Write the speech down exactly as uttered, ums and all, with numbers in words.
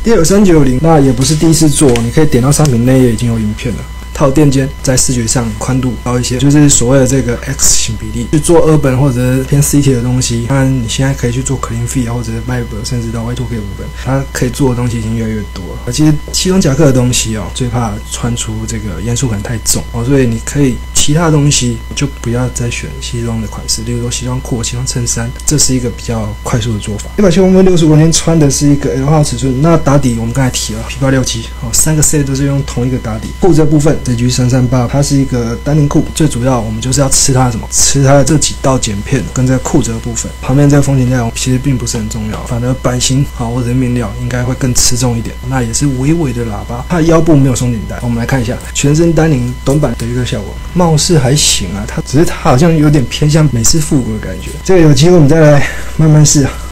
D L 三九零那也不是第一次做，你可以点到商品内页已经有影片了。它有垫肩，在视觉上宽度高一些，就是所谓的这个 X 型比例，去做urban或者偏 city 的东西。当然，你现在可以去做 clean fit 或者 vibe， 甚至到 Y 二 K 部分，它可以做的东西已经越来越多了。其实西装夹克的东西哦，最怕穿出这个烟数感太重哦，所以你可以其他东西就不要再选西装的款式，例如说西装裤、西装衬衫，这是一个比较快速的做法。一百七公分、六十五公斤穿的是一个 L 号尺寸，那打底我们刚才提了 P 八六七哦，三个 set 都是用同一个打底。裤这部分。这 G 三三八它是一个丹宁裤，最主要我们就是要吃它的什么？吃它的这几道剪片跟这个裤子的部分。旁边这个风景内容其实并不是很重要，反而版型好或者面料应该会更吃重一点。那也是微微的喇叭，它的腰部没有松紧带。我们来看一下全身丹宁短版的一个效果，貌似还行啊，它只是它好像有点偏向美式复古的感觉。这个有机会我们再来慢慢试啊。